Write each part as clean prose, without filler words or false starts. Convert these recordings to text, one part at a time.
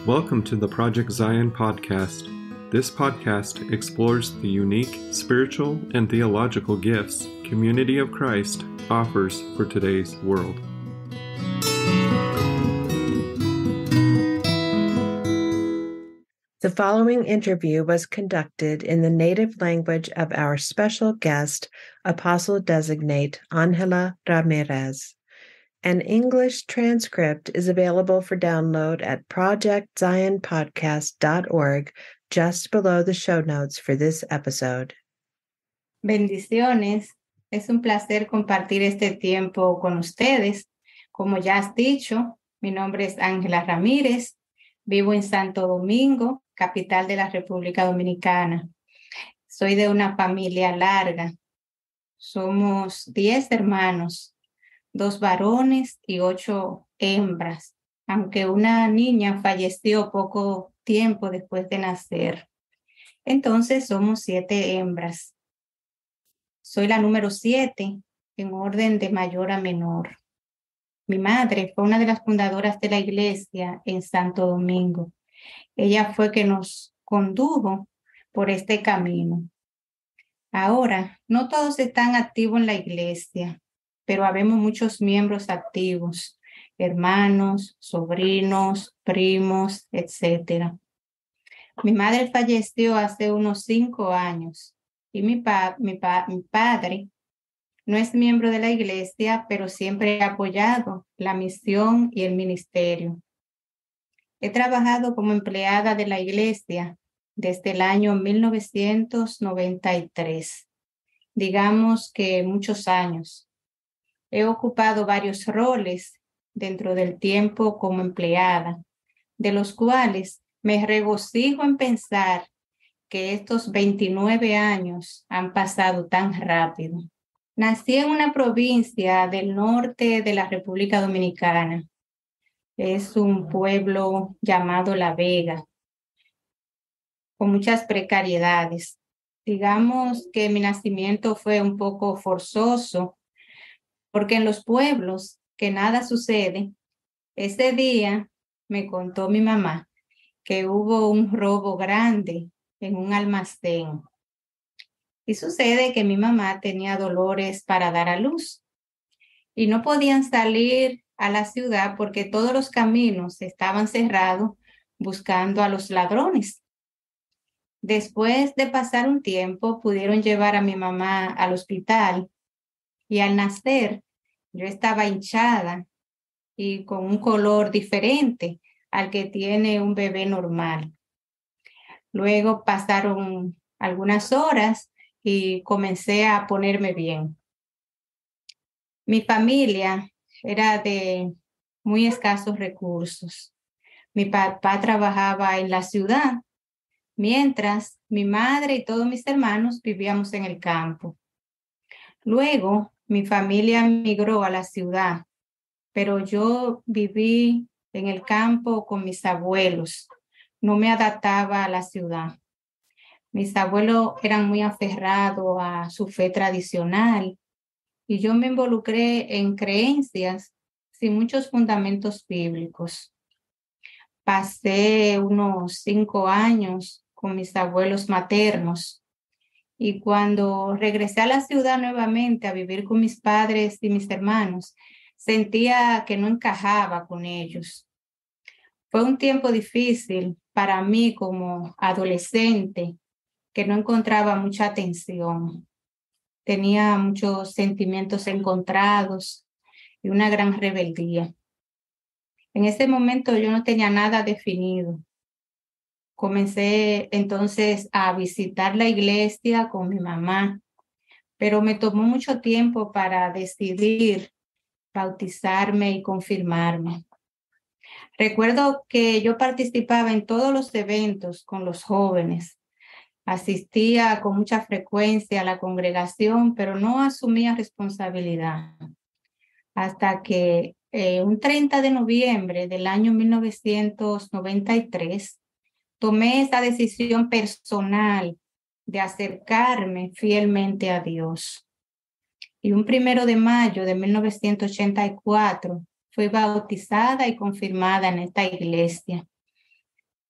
Welcome to the Project Zion podcast. This podcast explores the unique spiritual and theological gifts Community of Christ offers for today's world. The following interview was conducted in the native language of our special guest, Apostle Designate Angela Ramirez. An English transcript is available for download at projectzionpodcast.org, just below the show notes for this episode. Bendiciones. Es un placer compartir este tiempo con ustedes. Como ya has dicho, mi nombre es Ángela Ramírez. Vivo en Santo Domingo, capital de la República Dominicana. Soy de una familia larga. Somos 10 hermanos, 2 varones y 8 hembras, aunque una niña falleció poco tiempo después de nacer. Entonces somos 7 hembras. Soy la número 7 en orden de mayor a menor. Mi madre fue una de las fundadoras de la iglesia en Santo Domingo. Ella fue que nos condujo por este camino. Ahora, no todos están activos en la iglesia, pero habemos muchos miembros activos, hermanos, sobrinos, primos, etc. Mi madre falleció hace unos 5 años y mi padre no es miembro de la iglesia, pero siempre ha apoyado la misión y el ministerio. He trabajado como empleada de la iglesia desde el año 1993, digamos que muchos años. He ocupado varios roles dentro del tiempo como empleada, de los cuales me regocijo en pensar que estos 29 años han pasado tan rápido. Nací en una provincia del norte de la República Dominicana. Es un pueblo llamado La Vega, con muchas precariedades. Digamos que mi nacimiento fue un poco forzoso, porque en los pueblos que nada sucede. Ese día me contó mi mamá que hubo un robo grande en un almacén. Y sucede que mi mamá tenía dolores para dar a luz y no podían salir a la ciudad porque todos los caminos estaban cerrados buscando a los ladrones. Después de pasar un tiempo, pudieron llevar a mi mamá al hospital y al nacer yo estaba hinchada y con un color diferente al que tiene un bebé normal. Luego pasaron algunas horas y comencé a ponerme bien. Mi familia era de muy escasos recursos. Mi papá trabajaba en la ciudad, mientras mi madre y todos mis hermanos vivíamos en el campo. Luego, mi familia migró a la ciudad, pero yo viví en el campo con mis abuelos. No me adaptaba a la ciudad. Mis abuelos eran muy aferrados a su fe tradicional y yo me involucré en creencias sin muchos fundamentos bíblicos. Pasé unos 5 años con mis abuelos maternos y cuando regresé a la ciudad nuevamente a vivir con mis padres y mis hermanos, sentía que no encajaba con ellos. Fue un tiempo difícil para mí como adolescente, que no encontraba mucha atención. Tenía muchos sentimientos encontrados y una gran rebeldía. En ese momento yo no tenía nada definido. Comencé entonces a visitar la iglesia con mi mamá, pero me tomó mucho tiempo para decidir bautizarme y confirmarme. Recuerdo que yo participaba en todos los eventos con los jóvenes. Asistía con mucha frecuencia a la congregación, pero no asumía responsabilidad. Hasta que un 30 de noviembre del año 1993, tomé esa decisión personal de acercarme fielmente a Dios. Y un 1 de mayo de 1984 fui bautizada y confirmada en esta iglesia.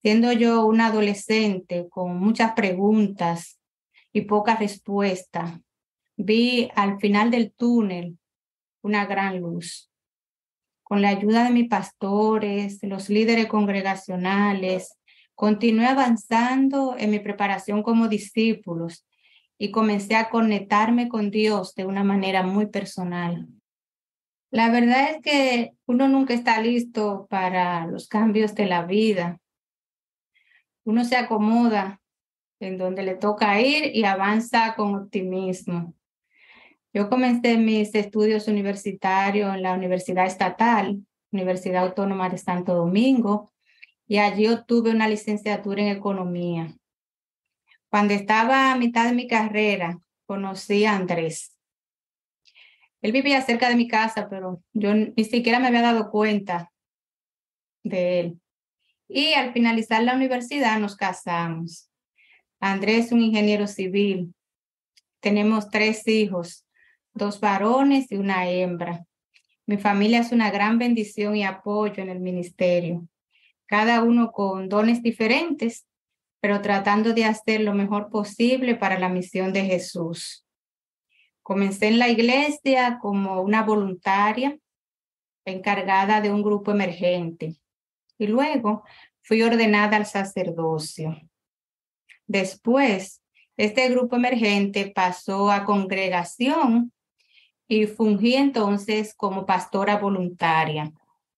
Siendo yo una adolescente con muchas preguntas y pocas respuestas, vi al final del túnel una gran luz. Con la ayuda de mis pastores, los líderes congregacionales, continué avanzando en mi preparación como discípulos y comencé a conectarme con Dios de una manera muy personal. La verdad es que uno nunca está listo para los cambios de la vida. Uno se acomoda en donde le toca ir y avanza con optimismo. Yo comencé mis estudios universitarios en la Universidad Estatal, Universidad Autónoma de Santo Domingo, y allí obtuve una licenciatura en Economía. Cuando estaba a mitad de mi carrera, conocí a Andrés. Él vivía cerca de mi casa, pero yo ni siquiera me había dado cuenta de él. Y al finalizar la universidad nos casamos. Andrés es un ingeniero civil. Tenemos 3 hijos, 2 varones y una hembra. Mi familia es una gran bendición y apoyo en el ministerio, cada uno con dones diferentes, pero tratando de hacer lo mejor posible para la misión de Jesús. Comencé en la iglesia como una voluntaria encargada de un grupo emergente y luego fui ordenada al sacerdocio. Después, este grupo emergente pasó a congregación y fungí entonces como pastora voluntaria.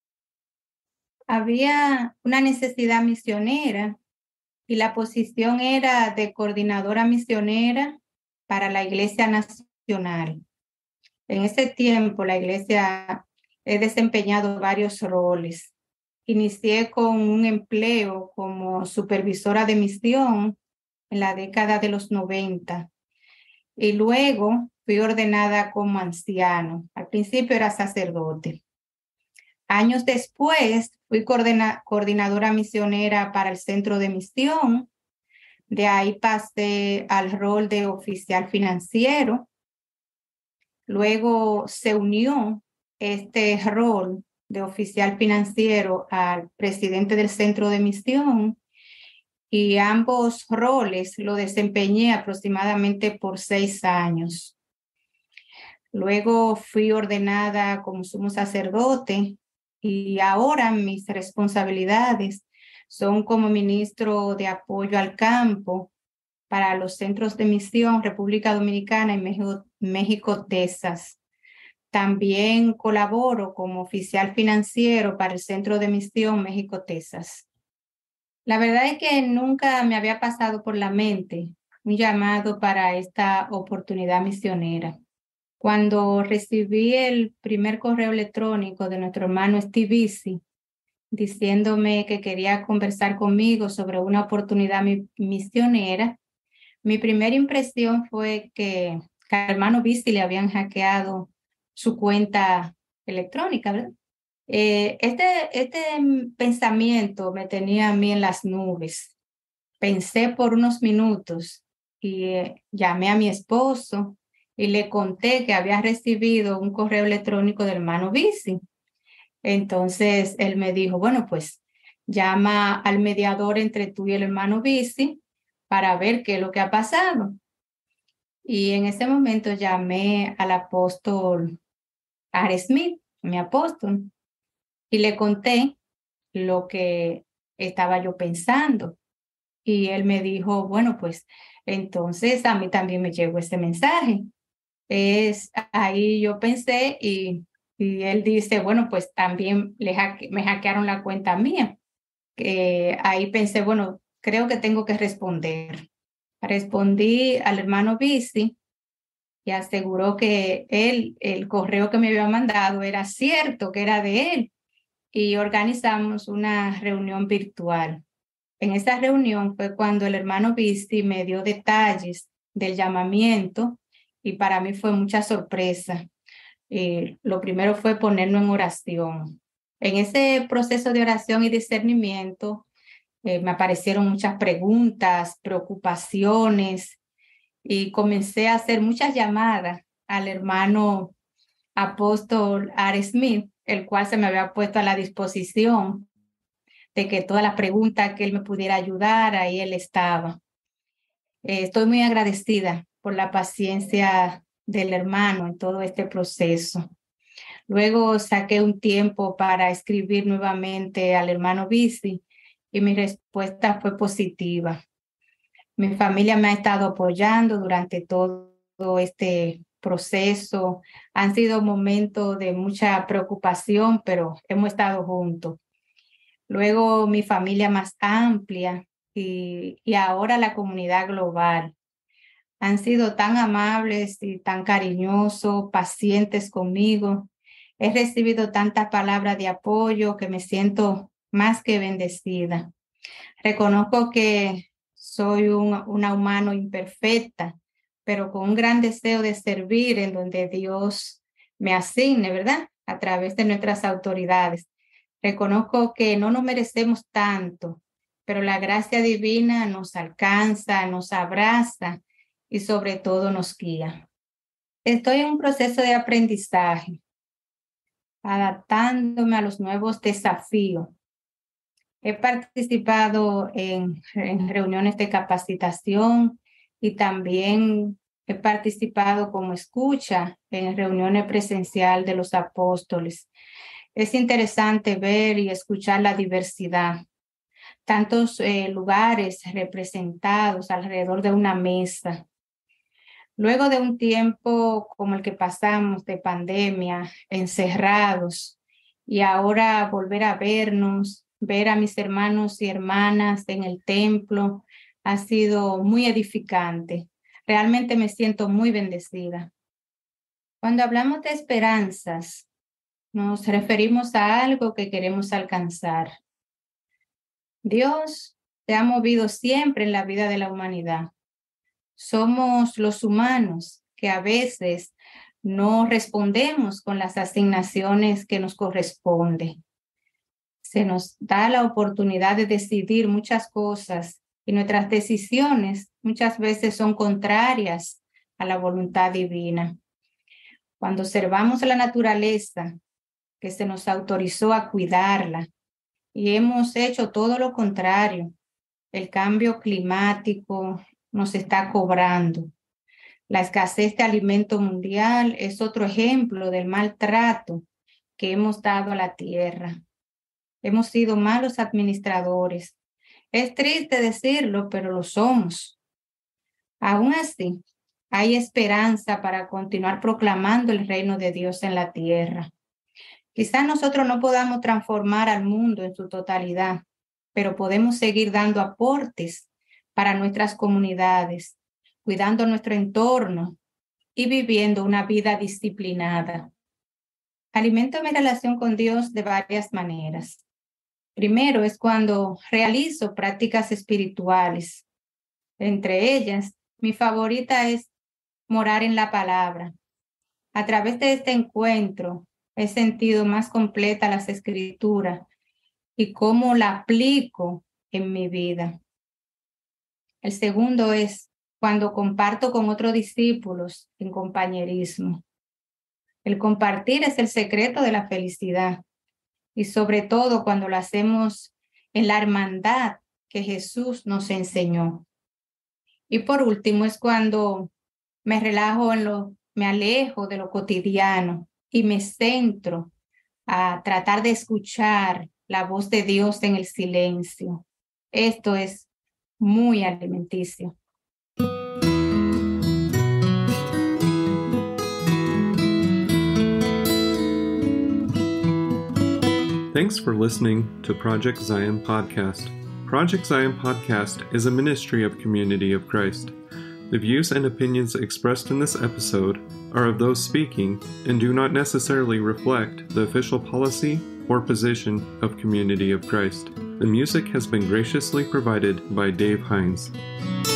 Había una necesidad misionera y la posición era de coordinadora misionera para la Iglesia Nacional. En ese tiempo la Iglesia he desempeñado varios roles. Inicié con un empleo como supervisora de misión en la década de los 90 y luego fui ordenada como anciano. Al principio era sacerdote. Años después fui coordinadora misionera para el centro de misión. De ahí pasé al rol de oficial financiero. Luego se unió este rol de oficial financiero al presidente del centro de misión y ambos roles lo desempeñé aproximadamente por 6 años. Luego fui ordenada como sumo sacerdote y ahora mis responsabilidades son como ministro de apoyo al campo para los centros de misión República Dominicana y México, Texas. También colaboro como oficial financiero para el centro de misión México, Texas. La verdad es que nunca me había pasado por la mente un llamado para esta oportunidad misionera. Cuando recibí el primer correo electrónico de nuestro hermano Steve Bisi, diciéndome que quería conversar conmigo sobre una oportunidad misionera, mi primera impresión fue que al hermano Bisi le habían hackeado su cuenta electrónica, ¿verdad? Este pensamiento me tenía a mí en las nubes. Pensé por unos minutos y llamé a mi esposo y le conté que había recibido un correo electrónico del hermano Bisi. Entonces él me dijo, bueno, pues llama al mediador entre tú y el hermano Bisi para ver qué es lo que ha pasado. Y en ese momento llamé al apóstol R. Smith, mi apóstol, y le conté lo que estaba yo pensando. Y él me dijo, bueno, pues entonces a mí también me llegó ese mensaje. Ahí yo pensé y él dice, bueno, pues también me hackearon la cuenta mía. Ahí pensé, bueno, creo que tengo que responder. Respondí al hermano Bisi y aseguró que el correo que me había mandado era cierto, que era de él. Y organizamos una reunión virtual. En esa reunión fue cuando el hermano Bisi me dio detalles del llamamiento y para mí fue mucha sorpresa. Lo primero fue ponernos en oración. En ese proceso de oración y discernimiento me aparecieron muchas preguntas, preocupaciones y comencé a hacer muchas llamadas al hermano apóstol R. Smith, el cual se me había puesto a la disposición de que todas las preguntas que él me pudiera ayudar, ahí él estaba. Estoy muy agradecida por la paciencia del hermano en todo este proceso. Luego saqué un tiempo para escribir nuevamente al hermano Bisi y mi respuesta fue positiva. Mi familia me ha estado apoyando durante todo este proceso. Han sido momentos de mucha preocupación, pero hemos estado juntos. Luego mi familia más amplia y ahora la comunidad global. Han sido tan amables y tan cariñosos, pacientes conmigo. He recibido tantas palabras de apoyo que me siento más que bendecida. Reconozco que soy una humana imperfecta, pero con un gran deseo de servir en donde Dios me asigne, ¿verdad? A través de nuestras autoridades. Reconozco que no nos merecemos tanto, pero la gracia divina nos alcanza, nos abraza y sobre todo nos guía. Estoy en un proceso de aprendizaje, adaptándome a los nuevos desafíos. He participado en reuniones de capacitación y también he participado como escucha en reuniones presenciales de los apóstoles. Es interesante ver y escuchar la diversidad, tantos lugares representados alrededor de una mesa. Luego de un tiempo como el que pasamos de pandemia, encerrados, y ahora volver a vernos, ver a mis hermanos y hermanas en el templo, ha sido muy edificante. Realmente me siento muy bendecida. Cuando hablamos de esperanzas, nos referimos a algo que queremos alcanzar. Dios se ha movido siempre en la vida de la humanidad. Somos los humanos que a veces no respondemos con las asignaciones que nos corresponden. Se nos da la oportunidad de decidir muchas cosas y nuestras decisiones muchas veces son contrarias a la voluntad divina. Cuando observamos la naturaleza, que se nos autorizó a cuidarla, y hemos hecho todo lo contrario, el cambio climático nos está cobrando. La escasez de alimento mundial es otro ejemplo del maltrato que hemos dado a la tierra. Hemos sido malos administradores. Es triste decirlo, pero lo somos. Aún así, hay esperanza para continuar proclamando el reino de Dios en la tierra. Quizás nosotros no podamos transformar al mundo en su totalidad, pero podemos seguir dando aportes para nuestras comunidades, cuidando nuestro entorno y viviendo una vida disciplinada. Alimento mi relación con Dios de varias maneras. Primero es cuando realizo prácticas espirituales. Entre ellas, mi favorita es morar en la palabra. A través de este encuentro, he sentido más completa las escrituras y cómo la aplico en mi vida. El segundo es cuando comparto con otros discípulos en compañerismo. El compartir es el secreto de la felicidad y sobre todo cuando lo hacemos en la hermandad que Jesús nos enseñó. Y por último es cuando me alejo de lo cotidiano y me centro a tratar de escuchar la voz de Dios en el silencio. Esto es muy alimenticio. Thanks for listening to Project Zion Podcast. Project Zion Podcast is a ministry of Community of Christ. The views and opinions expressed in this episode are of those speaking and do not necessarily reflect the official policy or position of Community of Christ. The music has been graciously provided by Dave Hines.